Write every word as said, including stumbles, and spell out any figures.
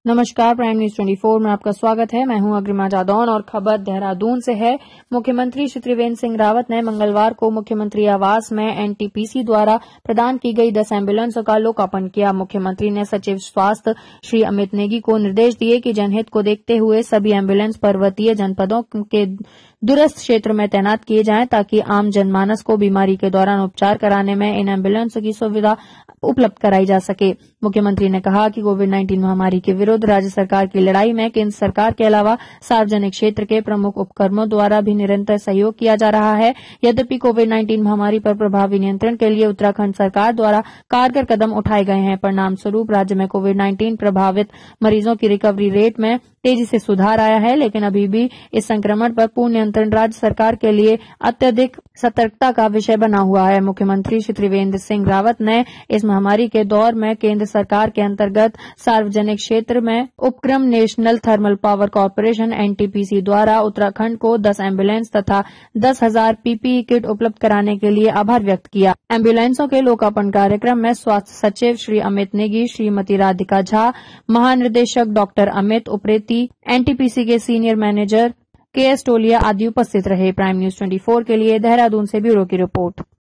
नमस्कार, prime news चौबीस में आपका स्वागत है। मैं हूं अग्रिमा जादौन और खबर देहरादून से है। मुख्यमंत्री श्री त्रिवेंद्र सिंह रावत ने मंगलवार को मुख्यमंत्री आवास में एनटीपीसी द्वारा प्रदान की गई दस एम्बुलेंसों का लोकार्पण किया। मुख्यमंत्री ने सचिव स्वास्थ्य श्री अमित नेगी को निर्देश दिए कि जनहित को देखते हुए सभी एम्बुलेंस पर्वतीय जनपदों के दूरस्थ क्षेत्र में तैनात किए जाएं, ताकि आम जनमानस को बीमारी के दौरान उपचार कराने में इन एम्बुलेंसों की सुविधा उपलब्ध कराई जा सके। मुख्यमंत्री ने कहा कि कोविड नाइन्टीन महामारी के विरुद्ध राज्य सरकार की लड़ाई में केंद्र सरकार के अलावा सार्वजनिक क्षेत्र के प्रमुख उपक्रमों द्वारा भी निरंतर सहयोग किया जा रहा है। यद्यपि कोविड नाइन्टीन महामारी पर प्रभावी नियंत्रण के लिए उत्तराखंड सरकार द्वारा कारगर कदम उठाए गए हैं। परिणाम स्वरूप राज्य में कोविड नाइन्टीन प्रभावित मरीजों की रिकवरी रेट में तेजी से सुधार आया है, लेकिन अभी भी इस संक्रमण पर पूर्ण नियंत्रण राज्य सरकार के लिए अत्यधिक सतर्कता का विषय बना हुआ है। मुख्यमंत्री श्री त्रिवेंद्र सिंह रावत ने इस महामारी के दौर में केंद्र सरकार के अंतर्गत सार्वजनिक क्षेत्र में उपक्रम national thermal power corporation NTPC द्वारा उत्तराखंड को दस एम्बुलेंस तथा दस हजार पीपीई किट उपलब्ध कराने के लिए आभार व्यक्त किया। एम्बुलेंसों के लोकार्पण कार्यक्रम में स्वास्थ्य सचिव श्री अमित नेगी, श्रीमती राधिका झा, महानिदेशक डॉक्टर अमित उप्रेती, एनटीपीसी के senior manager K S Toliya आदि उपस्थित रहे। प्राइम न्यूज चौबीस के लिए देहरादून से ब्यूरो की रिपोर्ट।